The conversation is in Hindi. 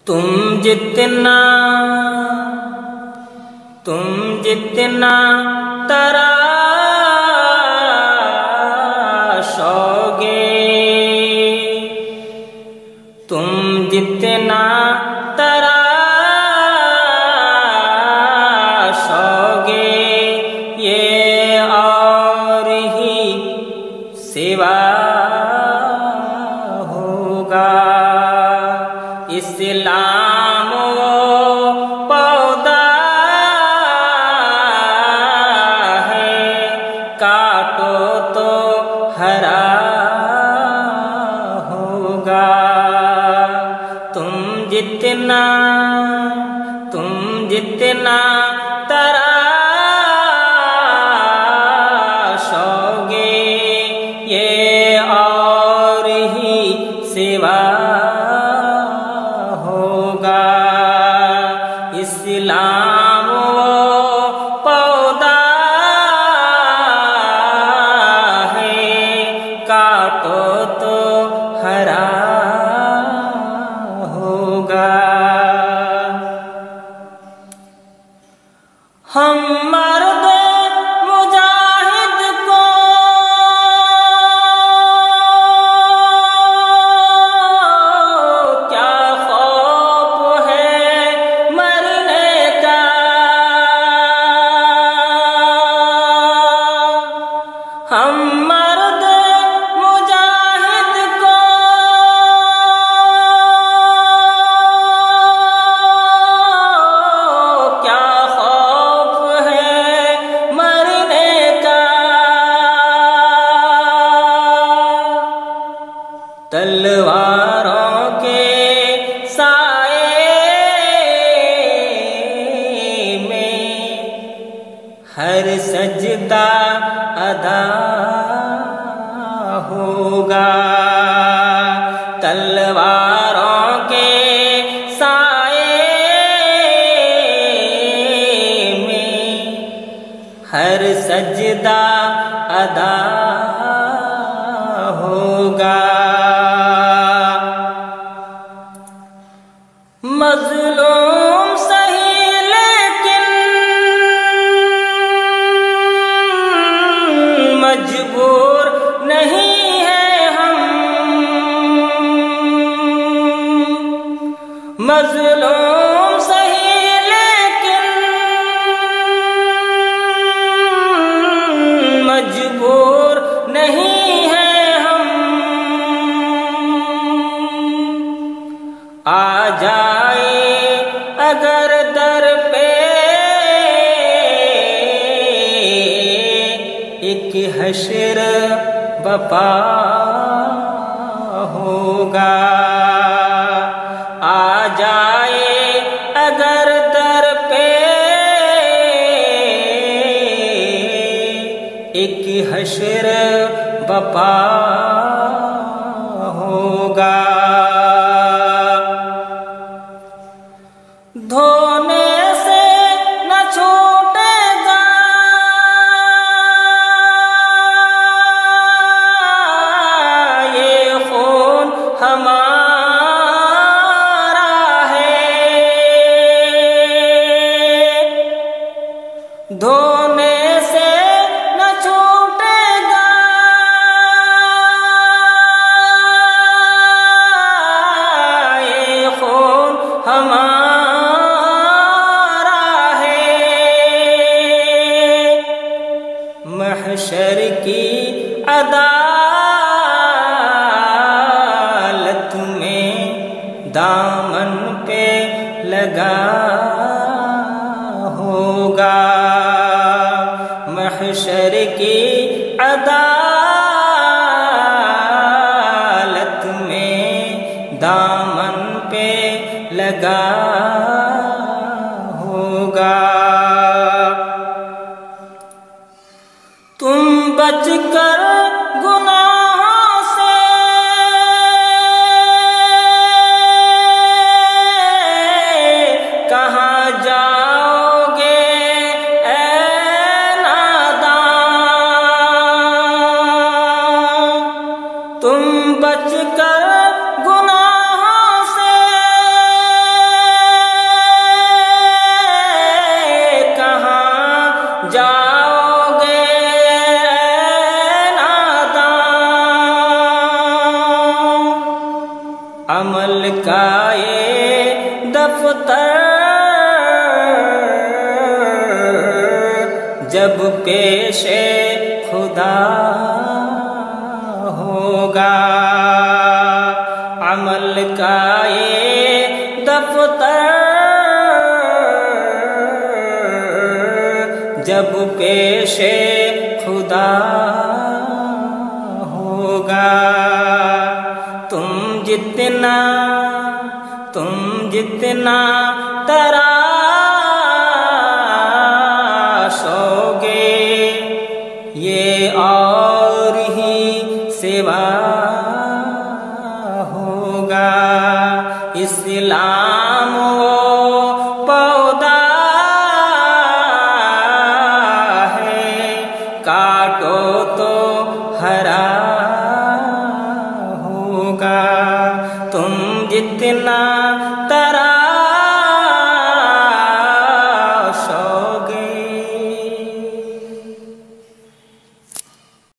तुम जितना तराशोगे, तुम जितना तराशोगे, ये और ही सिवा होगा। इस्लाम वो पौधा है, काटो तो हरा होगा। तुम जितना तराशोगे, ये और ही सिवा होगा। इस्लाम वो पौधा है, काटो तो हरा होगा। हम मर्द मुजाहिद को क्या खौफ है मरने का। हम मर्द मुजाहिद को क्या खौफ है मरने का। तलवारों के साए में हर सजदा अदा होगा। तलवारों के साए में हर सजदा अदा होगा। मज़लूम सही लेकिन मजबूर नहीं है हम। मज़लूम सही लेकिन मजबूर नहीं है हम। आ जाए अगर दर पे एक हश्र बपा होगा। आ जाए अगर दर पे एक हश्र बपा होगा। धोने से न छूटेगा ये खून हमारा है। धोने से न छूटेगा ये खून हमारा है। महशर की अदालत में दामन पे लगा होगा। महशर की अदालत में दामन पे लगा होगा। तुम बचकर गुनाहों से कहाँ जाओगे ऐ नादान। तुम बचकर गुनाहों से अमल का ये दफ्तर जब पेशे खुदा होगा। अमल का ये दफ्तर जब पेशे खुदा होगा। तुम जितना तराशोगे ये और ही सिवा होगा। इस्लाम वो पौधा है, काटो तो हरा होगा। तुम जितना